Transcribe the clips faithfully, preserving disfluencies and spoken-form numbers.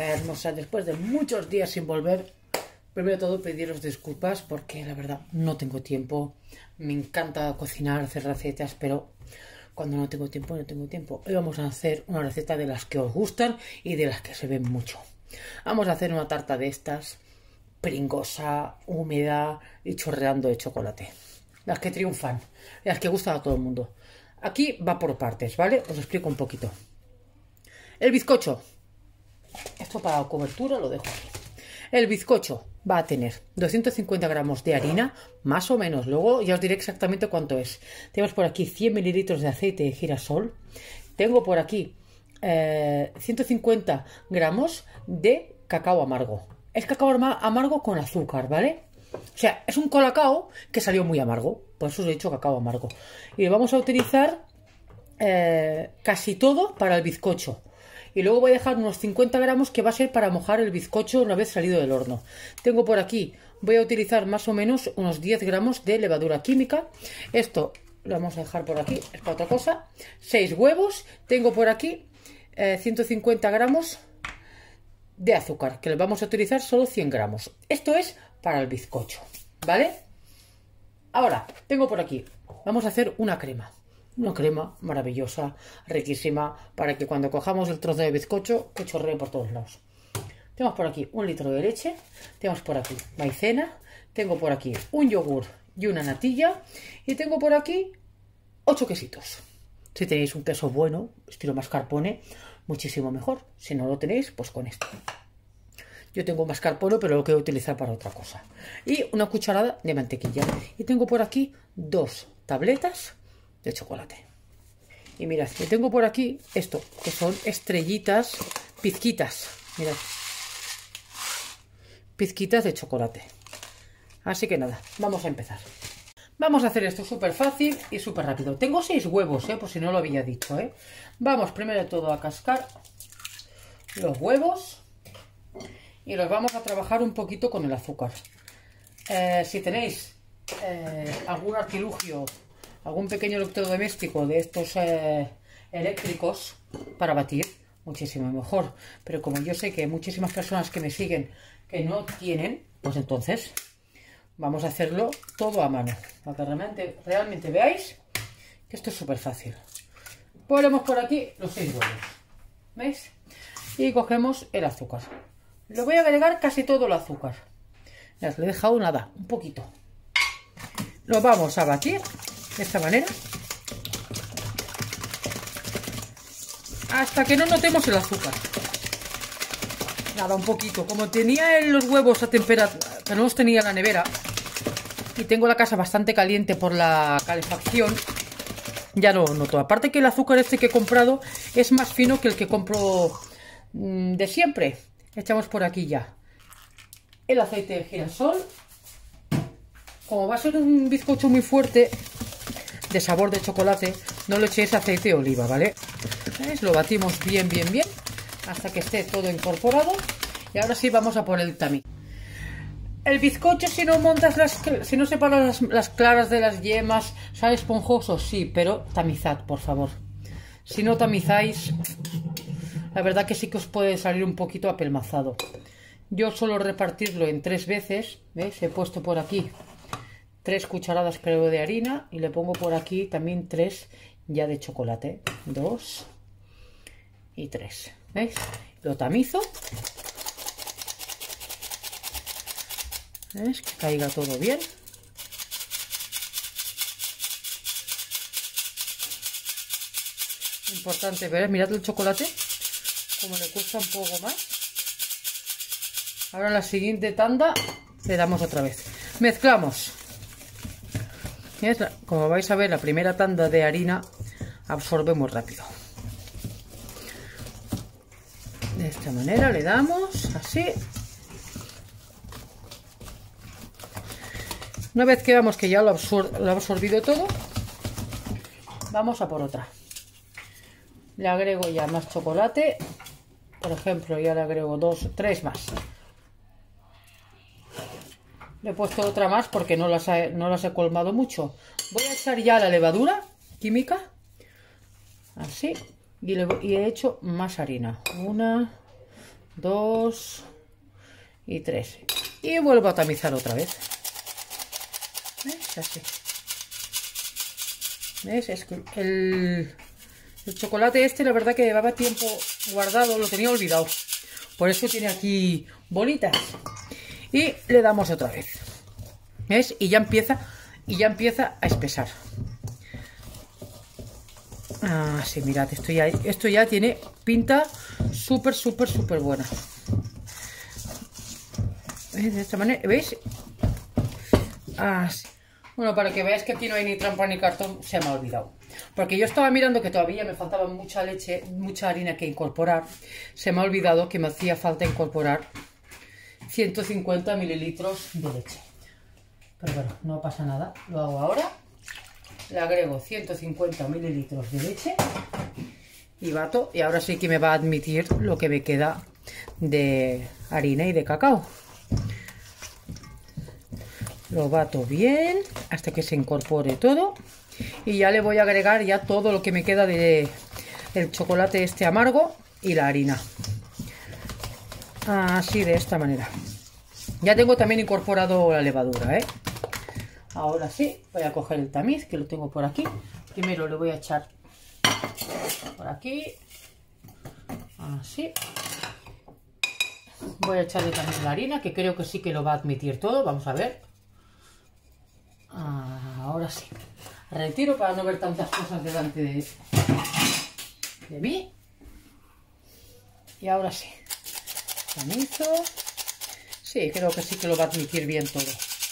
hermosa, después de muchos días sin volver, primero de todo pediros disculpas porque la verdad no tengo tiempo. Me encanta cocinar, hacer recetas, pero cuando no tengo tiempo, no tengo tiempo. Hoy vamos a hacer una receta de las que os gustan y de las que se ven mucho. Vamos a hacer una tarta de estas, pringosa, húmeda y chorreando de chocolate. Las que triunfan, las que gustan a todo el mundo. Aquí va por partes, ¿vale? Os explico un poquito. El bizcocho. Esto para la cobertura lo dejo aquí. El bizcocho va a tener doscientos cincuenta gramos de harina, más o menos. Luego ya os diré exactamente cuánto es. Tenemos por aquí cien mililitros de aceite de girasol. Tengo por aquí eh, ciento cincuenta gramos de cacao amargo. Es cacao amargo con azúcar, ¿vale? O sea, es un colacao que salió muy amargo. Por eso os he dicho cacao amargo. Y lo vamos a utilizar eh, casi todo para el bizcocho. Y luego voy a dejar unos cincuenta gramos que va a ser para mojar el bizcocho una vez salido del horno. Tengo por aquí, voy a utilizar más o menos unos diez gramos de levadura química. Esto lo vamos a dejar por aquí, es para otra cosa. seis huevos. Tengo por aquí eh, ciento cincuenta gramos de azúcar, que le vamos a utilizar solo cien gramos. Esto es para el bizcocho, ¿vale? Ahora, tengo por aquí, vamos a hacer una crema. Una crema maravillosa, riquísima, para que cuando cojamos el trozo de bizcocho, que chorree por todos lados. Tenemos por aquí un litro de leche, tenemos por aquí maicena, tengo por aquí un yogur y una natilla, y tengo por aquí ocho quesitos. Si tenéis un queso bueno, estilo mascarpone, muchísimo mejor. Si no lo tenéis, pues con esto. Yo tengo mascarpone, pero lo quiero utilizar para otra cosa. Y una cucharada de mantequilla. Y tengo por aquí dos tabletas de chocolate. Y mirad, yo tengo por aquí esto, que son estrellitas, pizquitas. Mirad, pizquitas de chocolate. Así que nada, vamos a empezar. Vamos a hacer esto súper fácil y súper rápido. Tengo seis huevos, ¿eh? Por si no lo había dicho, ¿eh? Vamos primero de todo a cascar los huevos y los vamos a trabajar un poquito con el azúcar. Eh, si tenéis eh, algún artilugio, algún pequeño electrodoméstico de estos eh, eléctricos para batir, muchísimo mejor. Pero como yo sé que hay muchísimas personas que me siguen que no tienen, pues entonces vamos a hacerlo todo a mano, para que realmente, realmente veáis que esto es súper fácil. Ponemos por aquí los seis huevos, ¿veis? Y cogemos el azúcar. Le voy a agregar casi todo el azúcar. Ya os le he dejado nada, un poquito. Lo vamos a batir de esta manera hasta que no notemos el azúcar. Nada, un poquito. Como tenía los huevos a temperatura, que no los tenía en la nevera, y tengo la casa bastante caliente por la calefacción, ya lo noto. Aparte que el azúcar este que he comprado es más fino que el que compro mmm, de siempre. Echamos por aquí ya el aceite de girasol. Como va a ser un bizcocho muy fuerte de sabor de chocolate, no le echéis aceite de oliva, ¿vale? ¿Ves? Lo batimos bien, bien, bien hasta que esté todo incorporado. Y ahora sí vamos a por el tamiz. El bizcocho, si no montas las, si no separas las, las claras de las yemas, sale esponjoso, sí, pero tamizad, por favor. Si no tamizáis, la verdad que sí que os puede salir un poquito apelmazado. Yo suelo repartirlo en tres veces, ¿veis? He puesto por aquí tres cucharadas creo de harina y le pongo por aquí también tres ya de chocolate. Dos y tres, ¿veis? Lo tamizo. ¿Ves? Que caiga todo bien. Importante ver, mirad el chocolate como le cuesta un poco más. Ahora en la siguiente tanda le damos otra vez. Mezclamos. ¿Ves? Como vais a ver, la primera tanda de harina absorbe muy rápido. De esta manera le damos así. Una vez que veamos que ya lo, absor lo ha absorbido todo, vamos a por otra. Le agrego ya más chocolate. Por ejemplo, ya le agrego dos, tres más. Le he puesto otra más porque no las, he, no las he colmado mucho. Voy a echar ya la levadura química. Así. Y, le, y he hecho más harina. Una, dos y tres. Y vuelvo a tamizar otra vez. ¿Ves? Así. ¿Ves? Es que el, el chocolate este, la verdad que llevaba tiempo guardado, lo tenía olvidado. Por eso tiene aquí bolitas. Y le damos otra vez. ¿Ves? Y ya empieza, y ya empieza a espesar. Ah, sí, mirad, esto ya, esto ya tiene pinta súper, súper, súper buena. ¿Ves? De esta manera, ¿veis? Ah, sí. Bueno, para que veáis que aquí no hay ni trampa ni cartón, se me ha olvidado. Porque yo estaba mirando que todavía me faltaba mucha leche, mucha harina que incorporar. Se me ha olvidado que me hacía falta incorporar ciento cincuenta mililitros de leche. Pero bueno, no pasa nada. Lo hago ahora. Le agrego ciento cincuenta mililitros de leche y bato. Y ahora sí que me va a admitir lo que me queda de harina y de cacao. Lo bato bien hasta que se incorpore todo. Y ya le voy a agregar ya todo lo que me queda de el chocolate este amargo y la harina. Así, de esta manera. Ya tengo también incorporado la levadura, ¿eh? Ahora sí, voy a coger el tamiz, que lo tengo por aquí. Primero le voy a echar por aquí. Así. Voy a echarle también la harina, que creo que sí que lo va a admitir todo. Vamos a ver. Ahora sí. Retiro para no ver tantas cosas delante de, de mí. Y ahora sí. Tamizo. Sí, creo que sí que lo va a admitir bien todo.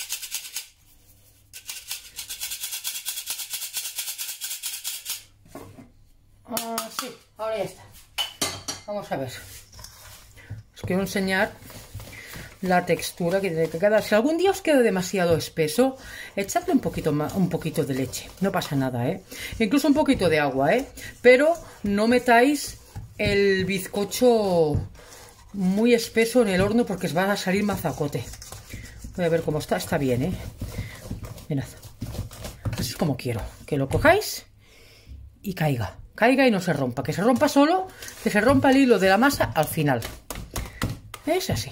Ah, sí, ahora ya está. Vamos a ver. Os quiero enseñar la textura que tiene que quedar. Si algún día os queda demasiado espeso, echadle un poquito más, un poquito de leche. No pasa nada, ¿eh? Incluso un poquito de agua, ¿eh? Pero no metáis el bizcocho muy espeso en el horno porque os va a salir mazacote. Voy a ver cómo está. Está bien, ¿eh? Mirad. Así es como quiero. Que lo cojáis y caiga. Caiga y no se rompa. Que se rompa solo, que se rompa el hilo de la masa al final. Es así.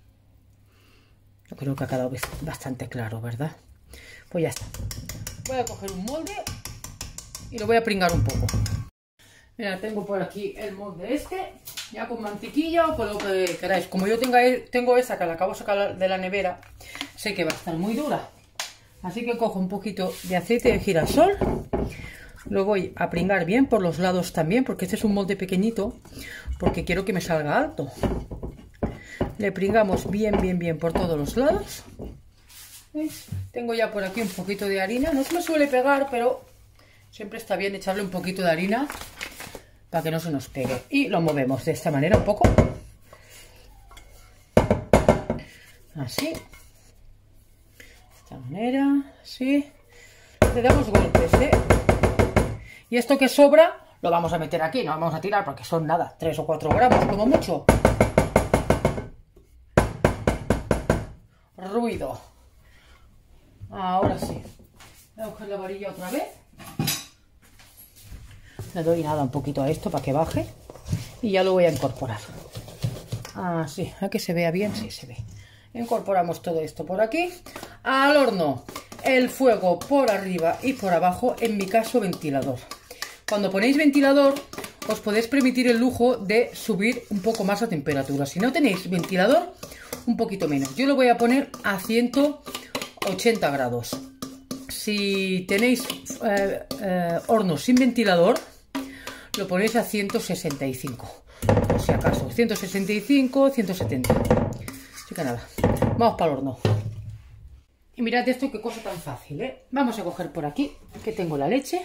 Yo creo que ha quedado bastante claro, ¿verdad? Pues ya está. Voy a coger un molde y lo voy a pringar un poco. Mira, tengo por aquí el molde este, ya con mantequilla o con lo que queráis. Como yo tenga, tengo esa que la acabo de sacar de la nevera, sé que va a estar muy dura. Así que cojo un poquito de aceite de girasol. Lo voy a pringar bien por los lados también, porque este es un molde pequeñito, porque quiero que me salga alto. Le pringamos bien, bien, bien por todos los lados. ¿Veis? Tengo ya por aquí un poquito de harina. No se me suele pegar, pero siempre está bien echarle un poquito de harina para que no se nos pegue. Y lo movemos de esta manera un poco. Así. De esta manera, así. Le damos golpes, ¿eh? Y esto que sobra lo vamos a meter aquí. No vamos a tirar porque son nada, tres o cuatro gramos como mucho. Ruido. Ahora sí. Voy a coger la varilla otra vez. Le doy nada un poquito a esto para que baje. Y ya lo voy a incorporar. Así, a que se vea bien, sí se ve. Incorporamos todo esto por aquí. Al horno. El fuego por arriba y por abajo. En mi caso, ventilador. Cuando ponéis ventilador, os podéis permitir el lujo de subir un poco más la temperatura. Si no tenéis ventilador, un poquito menos. Yo lo voy a poner a ciento ochenta grados. Si tenéis eh, eh, horno sin ventilador, lo ponéis a ciento sesenta y cinco. Por si acaso, ciento sesenta y cinco, ciento setenta. Así que nada, vamos para el horno. Y mirad esto, qué cosa tan fácil, ¿eh? Vamos a coger por aquí, que tengo la leche.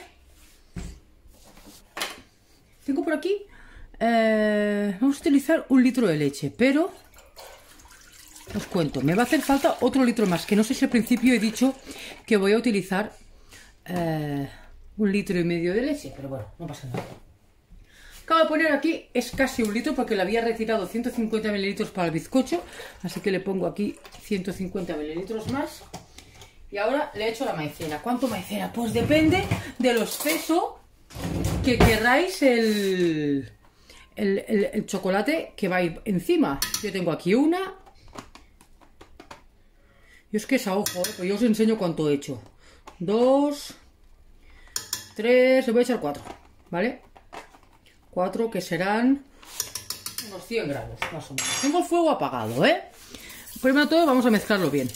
Tengo por aquí, eh, vamos a utilizar un litro de leche, pero os cuento, me va a hacer falta otro litro más, que no sé si al principio he dicho que voy a utilizar eh, un litro y medio de leche, pero bueno, no pasa nada. Acabo de poner aquí, es casi un litro porque le había retirado ciento cincuenta mililitros para el bizcocho, así que le pongo aquí ciento cincuenta mililitros más. Y ahora le echo la maicena. ¿Cuánto maicena? Pues depende de lo espeso que queráis el, el, el, el chocolate que va a ir encima. Yo tengo aquí una. Yo es que es a ojo, ¿eh? Pues yo os enseño cuánto he hecho. Dos, tres, le voy a echar cuatro, ¿vale? Cuatro que serán unos cien gramos, más o menos. Tengo el fuego apagado, ¿eh? Primero de todo vamos a mezclarlo bien.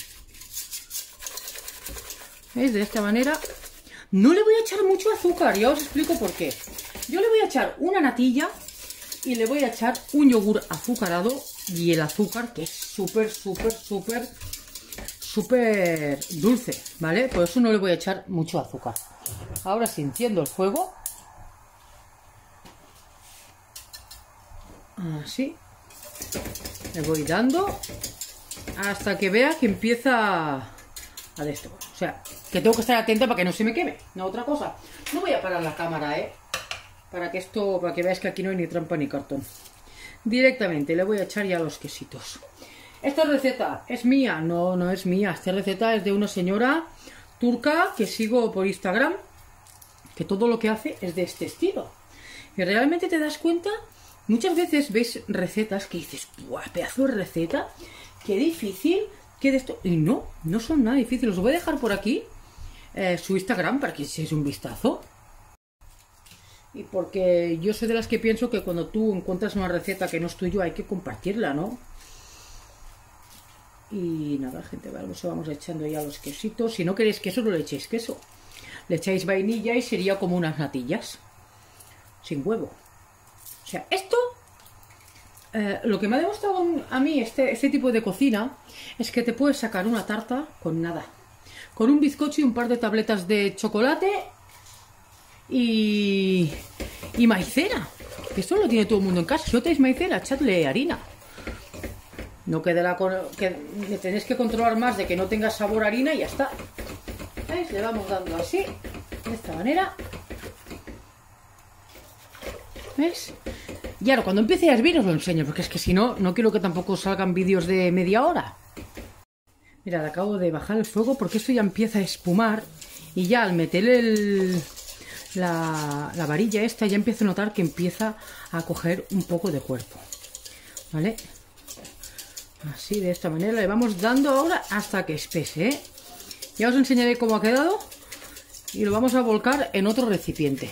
¿Veis? De esta manera. No le voy a echar mucho azúcar, ya os explico por qué. Yo le voy a echar una natilla y le voy a echar un yogur azucarado y el azúcar que es súper, súper, súper, súper dulce, ¿vale? Por eso no le voy a echar mucho azúcar. Ahora sí enciendo el fuego. Así. Le voy dando hasta que vea que empieza a de esto. O sea, que tengo que estar atenta para que no se me queme. No, otra cosa. No voy a parar la cámara, ¿eh? Para que esto, para que veáis que aquí no hay ni trampa ni cartón. Directamente le voy a echar ya los quesitos. Esta receta es mía, no, no es mía. Esta receta es de una señora turca que sigo por Instagram, que todo lo que hace es de este estilo. Y realmente te das cuenta, muchas veces ves recetas que dices, ¡buah, pedazo de receta! ¡Qué difícil! ¿Qué de esto? Y no, no son nada difíciles. Os voy a dejar por aquí eh, su Instagram para que echéis un vistazo. Y porque yo soy de las que pienso que cuando tú encuentras una receta que no es tuya hay que compartirla, ¿no? Y nada, gente, vamos, vamos echando ya los quesitos. Si no queréis queso, no le echéis queso. Le echáis vainilla y sería como unas natillas. Sin huevo. O sea, esto... Eh, lo que me ha demostrado a mí este, este tipo de cocina es que te puedes sacar una tarta con nada. Con un bizcocho y un par de tabletas de chocolate y, y maicena. Que esto lo tiene todo el mundo en casa. Si no tenéis maicena, echadle harina. No quedará con... que tenéis que controlar más de que no tenga sabor a harina y ya está. ¿Veis? Le vamos dando así, de esta manera. ¿Ves? Y ahora cuando empiece a hervir os lo enseño, porque es que si no, no quiero que tampoco salgan vídeos de media hora. Mirad, acabo de bajar el fuego porque esto ya empieza a espumar y ya al meter el, la, la varilla esta ya empiezo a notar que empieza a coger un poco de cuerpo. ¿Vale? Así, de esta manera le vamos dando ahora hasta que espese, ¿eh? Ya os enseñaré cómo ha quedado y lo vamos a volcar en otro recipiente.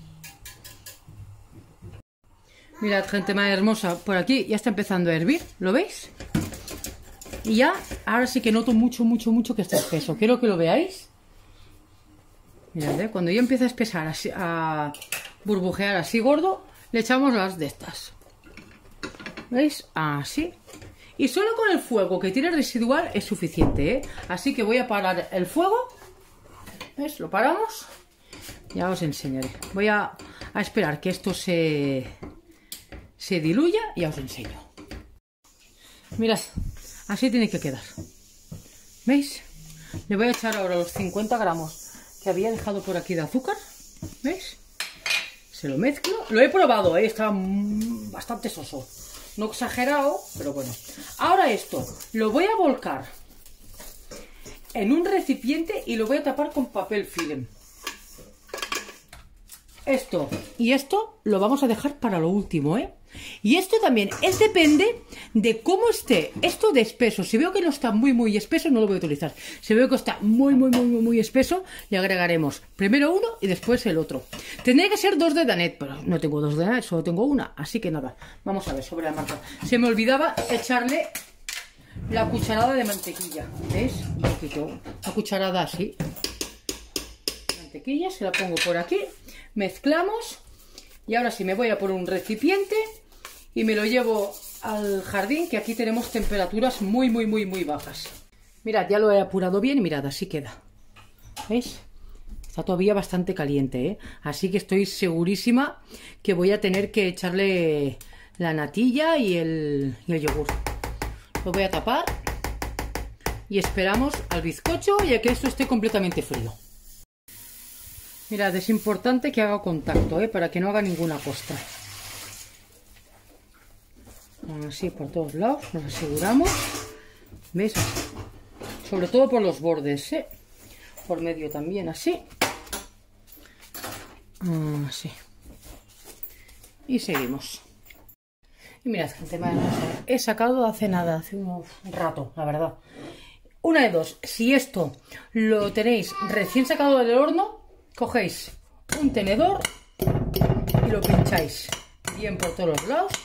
Mirad, gente más hermosa, por aquí ya está empezando a hervir, ¿lo veis? Y ya, ahora sí que noto mucho, mucho, mucho que está espeso. Quiero que lo veáis. Mirad, ¿eh? Cuando ya empieza a espesar, así, a burbujear así gordo, le echamos las de estas. ¿Veis? Así. Y solo con el fuego que tiene residual es suficiente, ¿eh? Así que voy a parar el fuego. ¿Ves? Lo paramos. Ya os enseñaré. Voy a, a esperar que esto se... se diluya y ya os enseño. Mirad, así tiene que quedar. ¿Veis? Le voy a echar ahora los cincuenta gramos que había dejado por aquí de azúcar. ¿Veis? Se lo mezclo. Lo he probado, ¿eh? Está bastante soso. No exagerado, pero bueno. Ahora esto lo voy a volcar en un recipiente y lo voy a tapar con papel film. Esto y esto lo vamos a dejar para lo último, ¿eh? Y esto también es depende de cómo esté esto de espeso. Si veo que no está muy muy espeso, no lo voy a utilizar. Si veo que está muy muy muy muy, muy espeso, le agregaremos primero uno y después el otro. Tendría que ser dos de Danet, pero no tengo dos de Danet, solo tengo una. Así que nada, vamos a ver sobre la marca. Se me olvidaba echarle la cucharada de mantequilla. ¿Veis? Un poquito, una cucharada así. Mantequilla, se la pongo por aquí. Mezclamos. Y ahora sí me voy a por un recipiente y me lo llevo al jardín, que aquí tenemos temperaturas muy, muy, muy, muy bajas. Mirad, ya lo he apurado bien, mirad, así queda. ¿Veis? Está todavía bastante caliente, ¿eh? Así que estoy segurísima que voy a tener que echarle la natilla y el, y el yogur. Lo voy a tapar y esperamos al bizcocho y a que esto esté completamente frío. Mirad, es importante que haga contacto, ¿eh? Para que no haga ninguna costra. Así por todos lados, nos aseguramos. ¿Veis? Sobre todo por los bordes, ¿eh? Por medio también, así. Así. Y seguimos. Y mirad, gente, madre mía, he sacado hace nada, hace un rato, la verdad. Una de dos, si esto lo tenéis recién sacado del horno, cogéis un tenedor y lo pincháis bien por todos los lados.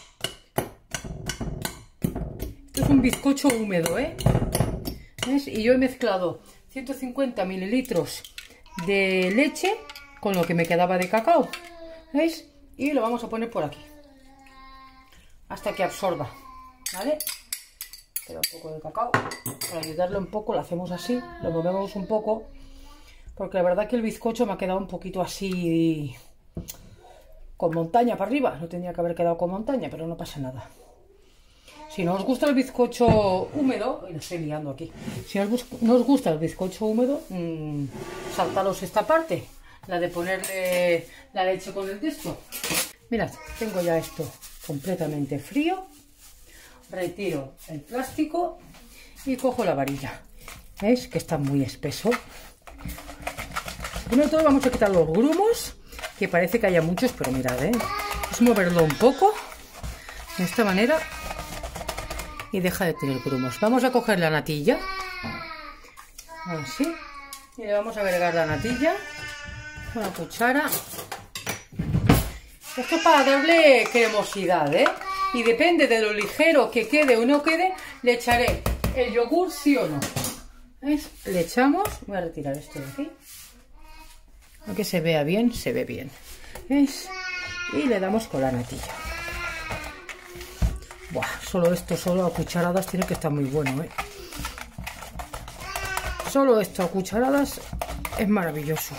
Esto es un bizcocho húmedo, ¿eh? ¿Ves? Y yo he mezclado ciento cincuenta mililitros de leche con lo que me quedaba de cacao, ¿veis? Y lo vamos a poner por aquí hasta que absorba, ¿vale? Queda un poco de cacao, para ayudarle un poco lo hacemos así, lo movemos un poco, porque la verdad que el bizcocho me ha quedado un poquito así con montaña para arriba, no tenía que haber quedado con montaña, pero no pasa nada. Si no os gusta el bizcocho húmedo, lo estoy liando aquí, si no os, no os gusta el bizcocho húmedo, mmm, saltaros esta parte, la de ponerle la leche con el texto. Mirad, tengo ya esto completamente frío. Retiro el plástico y cojo la varilla. ¿Veis? Que está muy espeso. Primero de todo vamos a quitar los grumos, que parece que haya muchos, pero mirad, ¿eh? Es moverlo un poco, de esta manera, y deja de tener grumos. Vamos a coger la natilla, así, y le vamos a agregar la natilla, una cuchara. Esto es para darle cremosidad, ¿eh? Y depende de lo ligero que quede o no quede, le echaré el yogur sí o no. ¿Veis? Le echamos, voy a retirar esto de aquí, aunque se vea bien, se ve bien. ¿Veis? Y le damos con la natilla. Buah, solo esto, solo a cucharadas tiene que estar muy bueno, ¿eh? Solo esto a cucharadas es maravilloso.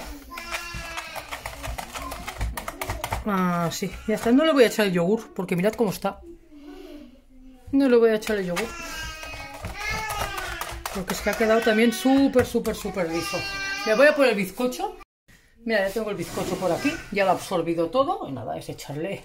Ah, sí, ya está. No le voy a echar el yogur, porque mirad cómo está. No le voy a echar el yogur, porque es que ha quedado también súper, súper, súper liso. Le voy a poner el bizcocho. Mira, ya tengo el bizcocho por aquí. Ya lo ha absorbido todo. Y nada, es echarle.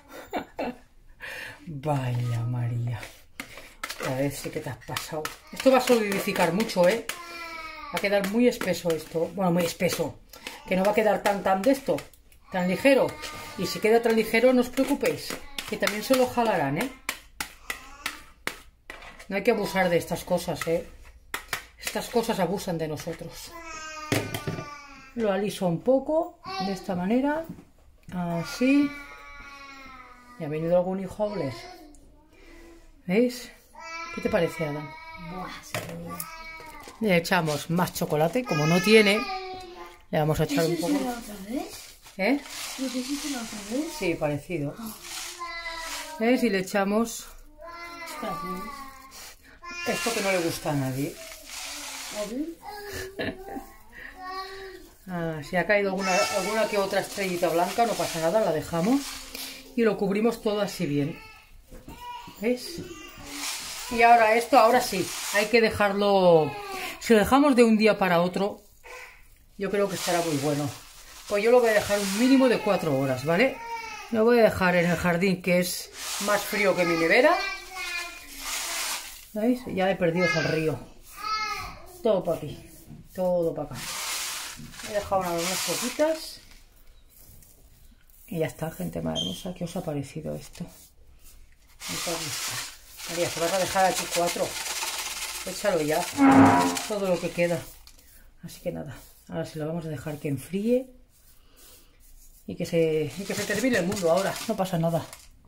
Vaya María. A ver si que te has pasado. Esto va a solidificar mucho, ¿eh? Va a quedar muy espeso esto. Bueno, muy espeso. Que no va a quedar tan, tan de esto. Tan ligero. Y si queda tan ligero, no os preocupéis, que también se lo jalarán, ¿eh? No hay que abusar de estas cosas, ¿eh? Estas cosas abusan de nosotros. Lo aliso un poco, de esta manera. Así. ¿Y ha venido algún hijo a oler? ¿Veis? ¿Qué te parece, Adam? Le echamos más chocolate, como no tiene. Le vamos a echar un poco. ¿Eh? Sí, parecido. ¿Ves? Y le echamos esto que no le gusta a nadie. Ah, si ha caído alguna, alguna que otra estrellita blanca, no pasa nada, la dejamos y lo cubrimos todo así bien. ¿Ves? Y ahora esto, ahora sí, hay que dejarlo. Si lo dejamos de un día para otro, yo creo que estará muy bueno. Pues yo lo voy a dejar un mínimo de cuatro horas, ¿vale? Lo voy a dejar en el jardín, que es más frío que mi nevera. ¿Veis? Ya he perdido el río. Todo para aquí. Todo para acá. He dejado unas, unas poquitas. Y ya está, gente más hermosa. ¿Qué os ha parecido esto? María, se vas a dejar aquí cuatro. Échalo ya. Todo lo que queda. Así que nada. Ahora sí lo vamos a dejar que enfríe. Y que se, y que se termine el mundo ahora. No pasa nada.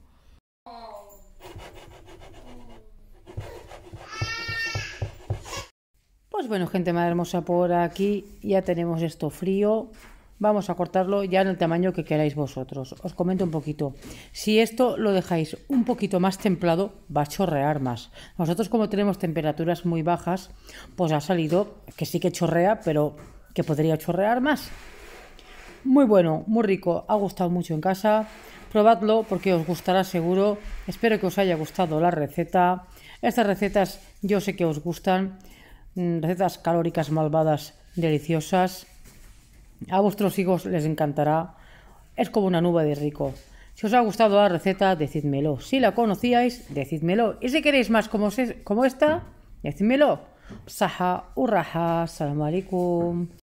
Pues bueno, gente más hermosa, por aquí ya tenemos esto frío. Vamos a cortarlo ya en el tamaño que queráis vosotros. Os comento un poquito. Si esto lo dejáis un poquito más templado, va a chorrear más. Nosotros, como tenemos temperaturas muy bajas, pues ha salido que sí que chorrea, pero que podría chorrear más. Muy bueno, muy rico, ha gustado mucho en casa. Probadlo porque os gustará seguro. Espero que os haya gustado la receta. Estas recetas yo sé que os gustan. Recetas calóricas, malvadas, deliciosas. A vuestros hijos les encantará. Es como una nube de rico. Si os ha gustado la receta, decídmelo. Si la conocíais, decídmelo. Y si queréis más como, se, como esta, decídmelo. Saha, urraha, salam alaikum.